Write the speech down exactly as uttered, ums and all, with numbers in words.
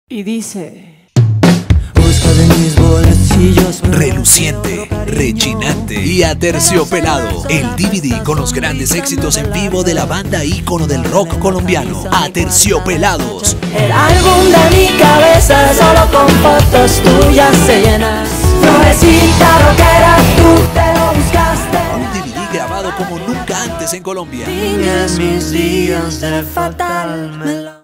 Y dice: busca de mis bolsillos, reluciente, rechinante y aterciopelado. El D V D con los grandes éxitos en vivo de la banda ícono del rock colombiano, Aterciopelados. el álbum de mi cabeza solo con fotos tuyas se llena. Florecita rockera, tú te lo buscaste. Un D V D grabado como nunca antes en Colombia. En mis días de fatal melodía.